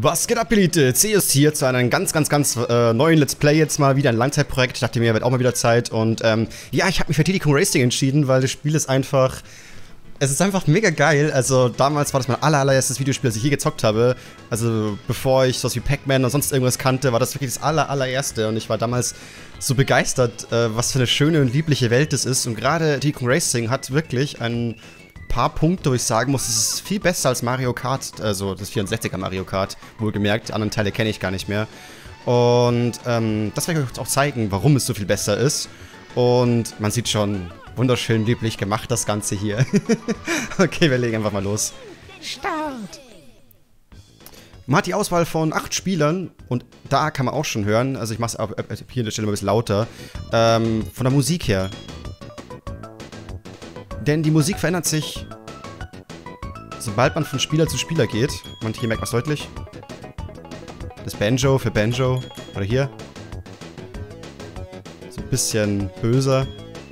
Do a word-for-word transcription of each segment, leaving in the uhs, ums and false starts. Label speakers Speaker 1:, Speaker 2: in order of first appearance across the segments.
Speaker 1: Was geht ab, Elite? C ist hier zu einem ganz, ganz, ganz äh, neuen Let's Play jetzt mal wieder, ein Langzeitprojekt. Ich dachte mir, wird auch mal wieder Zeit. Und ähm, ja, ich habe mich für Diddy Kong Racing entschieden, weil das Spiel ist einfach... Es ist einfach mega geil. Also damals war das mein aller, allererstes Videospiel, das ich je gezockt habe. Also bevor ich sowas wie Pac-Man oder sonst irgendwas kannte, war das wirklich das aller, allererste. Und ich war damals so begeistert, äh, was für eine schöne und liebliche Welt das ist. Und gerade Diddy Kong Racing hat wirklich ein paar Punkte, wo ich sagen muss, es ist viel besser als Mario Kart, also das vierundsechziger Mario Kart, wohlgemerkt, die anderen Teile kenne ich gar nicht mehr. Und ähm, das werde ich euch auch zeigen, warum es so viel besser ist. Und man sieht schon, wunderschön lieblich gemacht das Ganze hier. Okay, wir legen einfach mal los. Start! Man hat die Auswahl von acht Spielern und da kann man auch schon hören, also ich mache es hier an der Stelle mal ein bisschen lauter, ähm, von der Musik her. Denn die Musik verändert sich, sobald man von Spieler zu Spieler geht. Und hier merkt man es deutlich. Das Banjo für Banjo. Oder hier. So ein bisschen böser.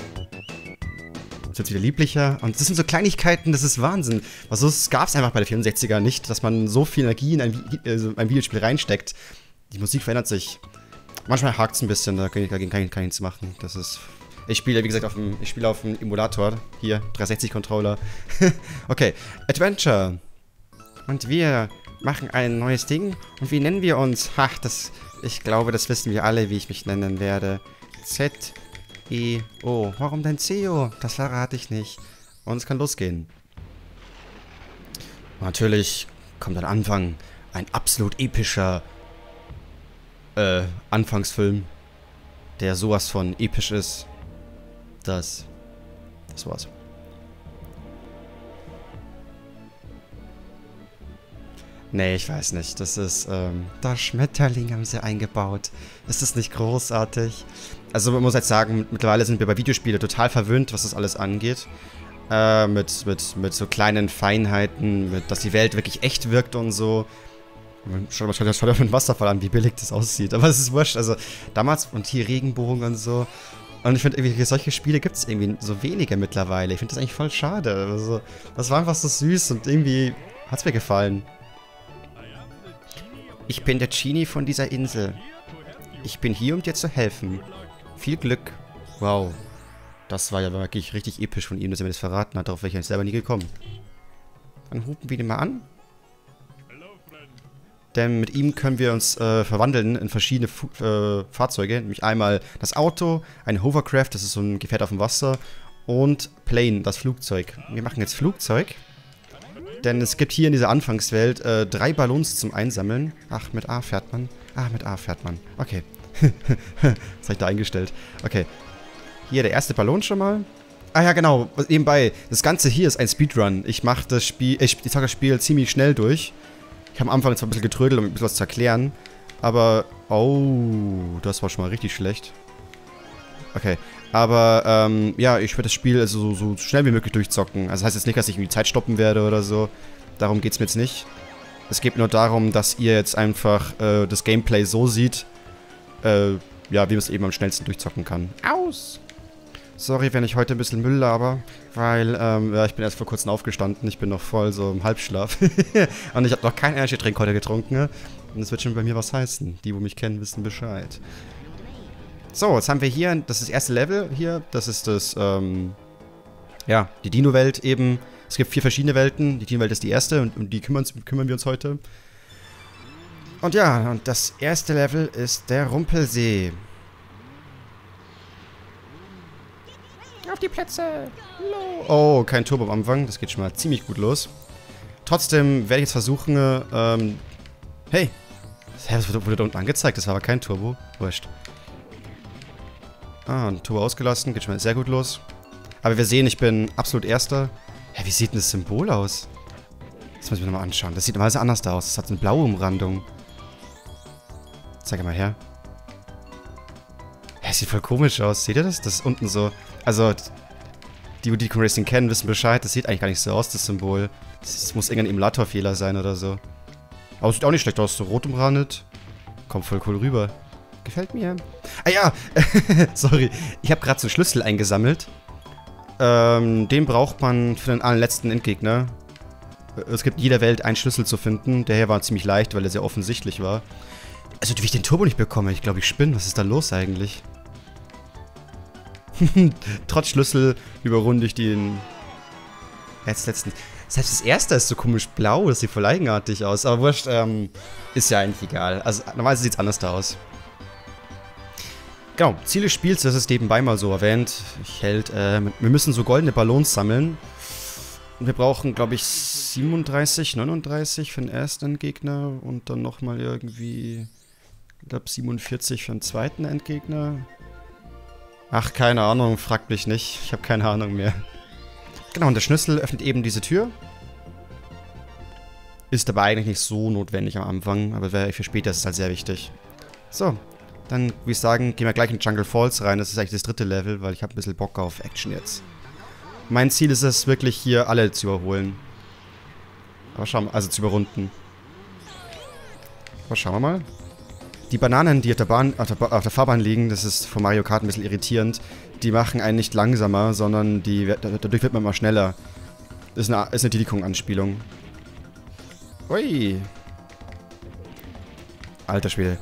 Speaker 1: Jetzt wieder lieblicher. Und das sind so Kleinigkeiten, das ist Wahnsinn. Also das gab es einfach bei der vierundsechziger nicht, dass man so viel Energie in ein, also ein Videospiel reinsteckt. Die Musik verändert sich. Manchmal hakt es ein bisschen, da kann ich dagegen kann, kann nichts machen. Das ist... Ich spiele, wie gesagt, auf dem, ich spiele auf dem Emulator. Hier, dreihundertsechzig-Controller. Okay, Adventure. Und wir machen ein neues Ding. Und wie nennen wir uns? Ach, das, ich glaube, das wissen wir alle, wie ich mich nennen werde. Z E O. Warum denn C O? Das verrate ich nicht. Und es kann losgehen. Und natürlich kommt am Anfang ein absolut epischer äh, Anfangsfilm, der sowas von episch ist. Das, das war's. Nee, ich weiß nicht. Das ist, ähm, der Schmetterling haben sie eingebaut. Ist das nicht großartig? Also man muss jetzt sagen, mittlerweile sind wir bei Videospielen total verwöhnt, was das alles angeht. Äh, mit, mit, mit so kleinen Feinheiten, mit, dass die Welt wirklich echt wirkt und so. Schaut mal, schaut, schaut auf den Wasserfall an, wie billig das aussieht. Aber es ist wurscht. Also damals, und hier Regenbogen und so. Und ich finde, irgendwie solche Spiele gibt es irgendwie so wenige mittlerweile. Ich finde das eigentlich voll schade. Also, das war einfach so süß und irgendwie hat es mir gefallen. Ich bin der Genie von dieser Insel. Ich bin hier, um dir zu helfen. Viel Glück. Wow. Das war ja wirklich richtig episch von ihm, dass er mir das verraten hat. Darauf wäre ich eigentlich selber nie gekommen. Dann hupen wir den mal an. Denn mit ihm können wir uns äh, verwandeln in verschiedene Fu äh, Fahrzeuge. Nämlich einmal das Auto, ein Hovercraft, das ist so ein Gefährt auf dem Wasser. Und Plane, das Flugzeug. Wir machen jetzt Flugzeug. Denn es gibt hier in dieser Anfangswelt äh, drei Ballons zum Einsammeln. Ach, mit A fährt man. Ah, mit A fährt man. Okay. Das habe ich da eingestellt. Okay. Hier der erste Ballon schon mal. Ah ja, genau. Nebenbei, das Ganze hier ist ein Speedrun. Ich mache das Spiel, ich, ich sag das Spiel ziemlich schnell durch. Ich habe am Anfang zwar ein bisschen getrödelt, um ein bisschen was zu erklären. Aber, oh, das war schon mal richtig schlecht. Okay, aber, ähm, ja, ich werde das Spiel also so, so schnell wie möglich durchzocken. Also das heißt jetzt nicht, dass ich irgendwie Zeit stoppen werde oder so. Darum geht es mir jetzt nicht. Es geht nur darum, dass ihr jetzt einfach äh, das Gameplay so seht, äh, ja, wie man es eben am schnellsten durchzocken kann. Aus! Sorry, wenn ich heute ein bisschen Müll laber, weil, ähm, ja, ich bin erst vor kurzem aufgestanden, ich bin noch voll so im Halbschlaf. Und ich habe noch keinen Energy-Drink heute getrunken, ne? Und das wird schon bei mir was heißen. Die, wo mich kennen, wissen Bescheid. So, jetzt haben wir hier, das ist das erste Level hier, das ist das, ähm, ja, die Dino-Welt eben. Es gibt vier verschiedene Welten, die Dino-Welt ist die erste und um die kümmern, kümmern wir uns heute. Und ja, und das erste Level ist der Rumpelsee. Auf die Plätze! Oh, kein Turbo am Anfang. Das geht schon mal ziemlich gut los. Trotzdem werde ich jetzt versuchen, ähm... Hey! Das wurde da unten angezeigt. Das war aber kein Turbo. Wurscht. Ah, ein Turbo ausgelassen. Geht schon mal sehr gut los. Aber wir sehen, ich bin absolut Erster. Hä, wie sieht denn das Symbol aus? Das muss ich mir nochmal anschauen. Das sieht normalerweise anders aus. Das hat eine blaue Umrandung. Zeig mal her. Hä, sieht voll komisch aus. Seht ihr das? Das ist unten so... Also, die, die Diddy Kong Racing kennen, wissen Bescheid. Das sieht eigentlich gar nicht so aus, das Symbol. Das muss irgendein Emulatorfehler sein oder so. Aber es sieht auch nicht schlecht aus. So rot umrandet. Kommt voll cool rüber. Gefällt mir. Ah ja, sorry. Ich habe gerade so einen Schlüssel eingesammelt. Ähm, den braucht man für den allerletzten Endgegner. es gibt in jeder Welt einen Schlüssel zu finden. Der hier war ziemlich leicht, weil er sehr offensichtlich war. Also, wie ich den Turbo nicht bekomme, ich glaube, ich spinne. Was ist da los eigentlich? Trotz Schlüssel überrunde ich den... Jetzt letzten... Selbst das erste ist so komisch blau, das sieht voll eigenartig aus. Aber wurscht, ähm, ist ja eigentlich egal. Also, normalerweise sieht es anders da aus. Genau, Ziel des Spiels, das ist nebenbei mal so erwähnt. Ich hält, äh, wir müssen so goldene Ballons sammeln. Und wir brauchen, glaube ich, siebenunddreißig, neununddreißig für den ersten Endgegner. Und dann nochmal irgendwie, ich glaube, siebenundvierzig für den zweiten Endgegner. Ach, keine Ahnung, fragt mich nicht. Ich habe keine Ahnung mehr. Genau, und der Schlüssel öffnet eben diese Tür. Ist aber eigentlich nicht so notwendig am Anfang, aber für später ist es halt sehr wichtig. So, dann würde ich sagen, gehen wir gleich in Jungle Falls rein. Das ist eigentlich das dritte Level, weil ich habe ein bisschen Bock auf Action jetzt. Mein Ziel ist es, wirklich hier alle zu überholen. Aber schauen wir, also zu überrunden. Aber schauen wir mal. Die Bananen, die auf der, Bahn, auf, der, auf der Fahrbahn liegen, das ist von Mario Kart ein bisschen irritierend. Die machen einen nicht langsamer, sondern die, dadurch wird man immer schneller. Das ist eine, ist eine Diddy Kong-Anspielung. Ui. Alter Spiel.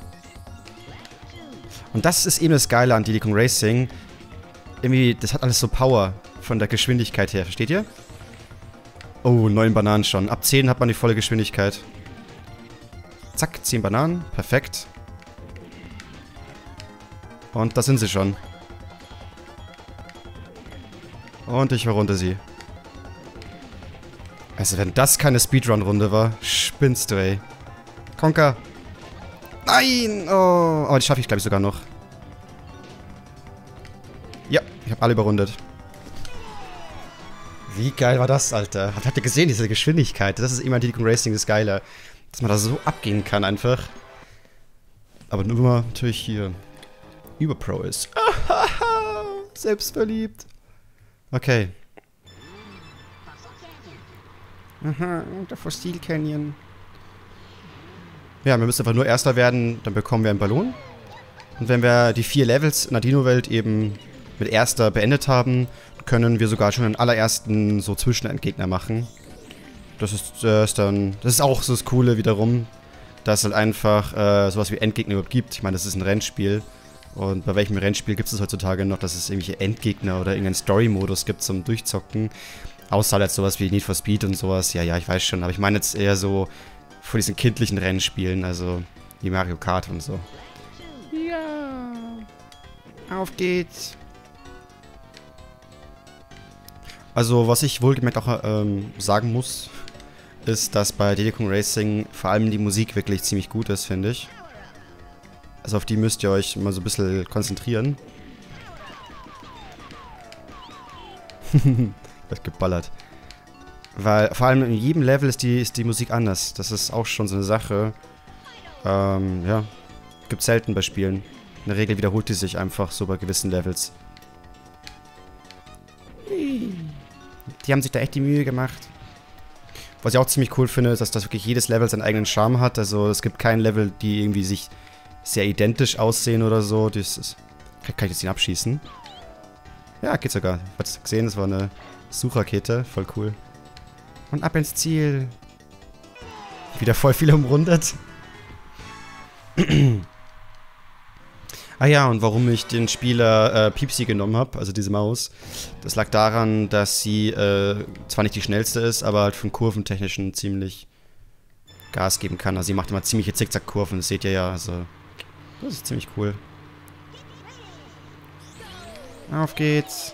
Speaker 1: Und das ist eben das Geile an Diddy Kong Racing. Irgendwie, das hat alles so Power von der Geschwindigkeit her, versteht ihr? Oh, neun Bananen schon. Ab zehn hat man die volle Geschwindigkeit. Zack, zehn Bananen. Perfekt. Und da sind sie schon. Und ich überrunde sie. Also wenn das keine Speedrun-Runde war, spinnst du, ey. Conker. Nein! Oh, oh die schaffe ich, glaube ich, sogar noch. Ja, ich habe alle überrundet. Wie geil war das, Alter? Habt ihr gesehen, diese Geschwindigkeit? Das ist immer Diddy Kong Racing, das Geile. Dass man da so abgehen kann einfach. Aber nur, wenn man natürlich hier Überpro ist. Selbstverliebt. Okay. Aha, der Fossil Canyon. Ja, wir müssen einfach nur Erster werden, dann bekommen wir einen Ballon. Und wenn wir die vier Levels in der Dino-Welt eben mit Erster beendet haben, können wir sogar schon den allerersten so Zwischenendgegner machen. Das ist, äh, ist dann, das ist auch so das Coole wiederum, dass es halt einfach äh, sowas wie Endgegner überhaupt gibt. Ich meine, das ist ein Rennspiel. Und bei welchem Rennspiel gibt es heutzutage noch, dass es irgendwelche Endgegner oder irgendeinen Story-Modus gibt zum Durchzocken? Außer halt sowas wie Need for Speed und sowas. Ja, ja, ich weiß schon. Aber ich meine jetzt eher so von diesen kindlichen Rennspielen, also wie Mario Kart und so. Ja. Auf geht's. Also, was ich wohlgemerkt auch ähm, sagen muss, ist, dass bei Diddy Kong Racing vor allem die Musik wirklich ziemlich gut ist, finde ich. Also auf die müsst ihr euch mal so ein bisschen konzentrieren. Wird geballert. Weil vor allem in jedem Level ist die, ist die Musik anders. Das ist auch schon so eine Sache. Ähm, ja. Gibt selten bei Spielen. In der Regel wiederholt die sich einfach so bei gewissen Levels. Die haben sich da echt die Mühe gemacht. Was ich auch ziemlich cool finde, ist, dass das wirklich jedes Level seinen eigenen Charme hat. Also es gibt kein Level, die irgendwie sich sehr identisch aussehen oder so. Das ist, kann ich jetzt ihn abschießen? Ja, geht sogar. Habt ihr gesehen? Das war eine Suchrakete. Voll cool. Und ab ins Ziel. Wieder voll viel umrundet. Ah ja, und warum ich den Spieler äh, Piepsi genommen habe, also diese Maus, das lag daran, dass sie äh, zwar nicht die schnellste ist, aber halt von Kurventechnischen ziemlich Gas geben kann. Also sie macht immer ziemliche Zickzack-Kurven, das seht ihr ja, also das ist ziemlich cool. Auf geht's.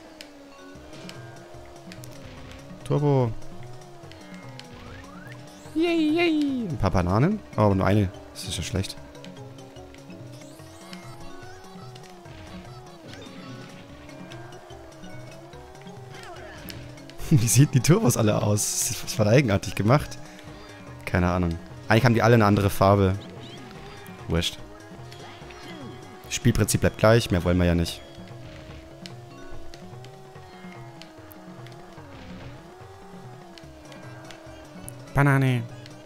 Speaker 1: Turbo. Yay, yay. Ein paar Bananen, aber nur eine, das ist ja schlecht. Wie sieht die Turbos alle aus? Das war eigenartig gemacht. Keine Ahnung. Eigentlich haben die alle eine andere Farbe. Wurscht. Spielprinzip bleibt gleich, mehr wollen wir ja nicht. Banane.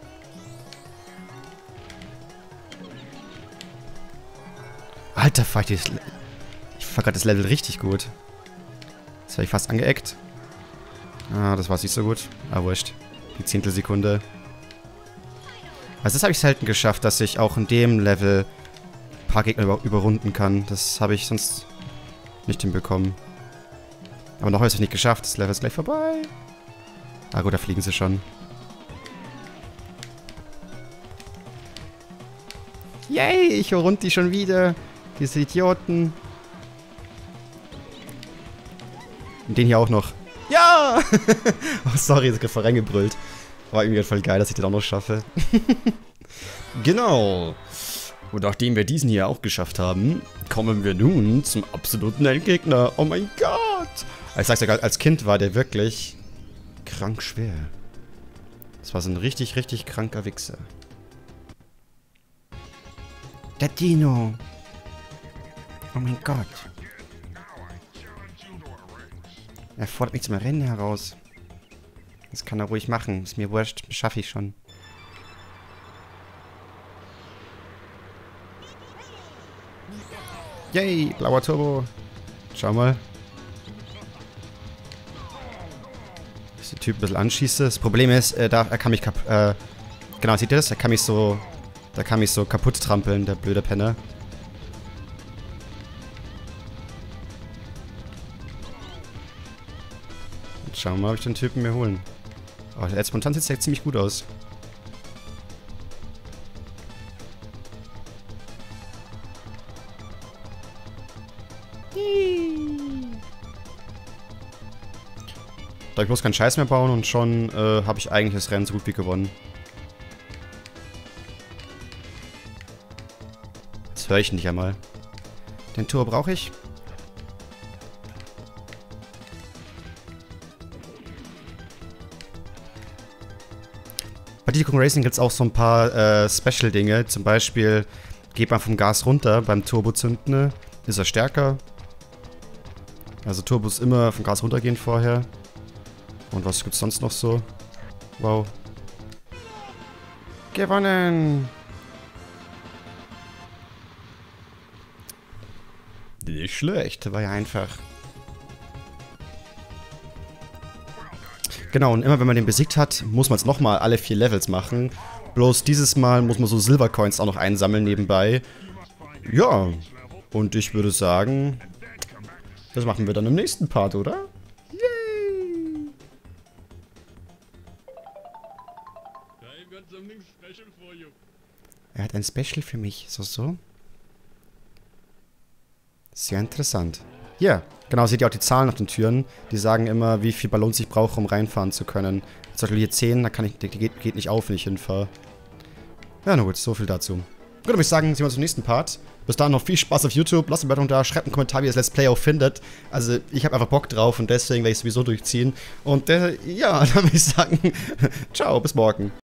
Speaker 1: Alter, fahr ich, das ich fahr gerade das Level richtig gut. Jetzt habe ich fast angeeckt. Ah, das war nicht so gut. Ah, wurscht. Die Zehntelsekunde. Also das habe ich selten geschafft, dass ich auch in dem Level ein paar Gegner über überrunden kann. Das habe ich sonst nicht hinbekommen. Aber noch habe ich es nicht geschafft. Das Level ist gleich vorbei. Ah gut, da fliegen sie schon. Yay, ich überrund die schon wieder. Diese Idioten. Und den hier auch noch. Ja! Oh, sorry, ich habe voll reingebrüllt. War irgendwie voll geil, dass ich den auch noch schaffe. Genau. Und nachdem wir diesen hier auch geschafft haben, kommen wir nun zum absoluten Endgegner. Oh mein Gott! Ich sag's ja, als Kind war der wirklich krank schwer. Das war so ein richtig, richtig kranker Wichser. Der Dino. Oh mein Gott. Er fordert mich zum Rennen heraus. Das kann er ruhig machen. Ist mir wurscht. Schaffe ich schon. Yay, blauer Turbo. Schau mal. Dass der Typ ein bisschen anschießt. Das Problem ist, äh, da, er kann mich kaputt... Äh, genau, seht ihr das? Er kann mich so... Da kann mich so kaputt trampeln, der blöde Penner. Und schauen wir mal, ob ich den Typen mir holen. Oh, der spontan sieht ja ziemlich gut aus. Da ich bloß keinen Scheiß mehr bauen und schon äh, habe ich eigentlich das Rennen so gut wie gewonnen. Das höre ich nicht einmal. Den Tour brauche ich. Bei Diddy Kong Racing gibt es auch so ein paar äh, Special-Dinge. Zum Beispiel geht man vom Gas runter beim Turbozünden. Ist er stärker. Also Turbos immer vom Gas runtergehen vorher. Und was gibt's sonst noch so? Wow. Gewonnen! Nicht schlecht, war ja einfach. Genau, und immer wenn man den besiegt hat, muss man es nochmal alle vier Levels machen. Bloß dieses Mal muss man so Silbercoins auch noch einsammeln nebenbei. Ja, und ich würde sagen, das machen wir dann im nächsten Part, oder? Yay! Er hat ein Special für mich, so so. Sehr interessant. Hier, genau, seht ihr auch die Zahlen auf den Türen. Die sagen immer, wie viel Ballons ich brauche, um reinfahren zu können. Zum Beispiel hier zehn, da kann ich, die geht, geht nicht auf, wenn ich hinfahre. Ja, na gut, so viel dazu. Gut, dann würde ich sagen, sehen wir uns im nächsten Part. Bis dahin noch viel Spaß auf YouTube. Lasst eine Bewertung da, schreibt einen Kommentar, wie ihr das Let's Play auch findet. Also, ich habe einfach Bock drauf und deswegen werde ich es sowieso durchziehen. Und äh, ja, dann würde ich sagen, ciao, bis morgen.